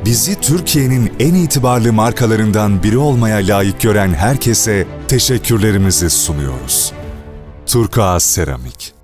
Bizi Türkiye'nin en itibarlı markalarından biri olmaya layık gören herkese teşekkürlerimizi sunuyoruz. Turkuaz Seramik.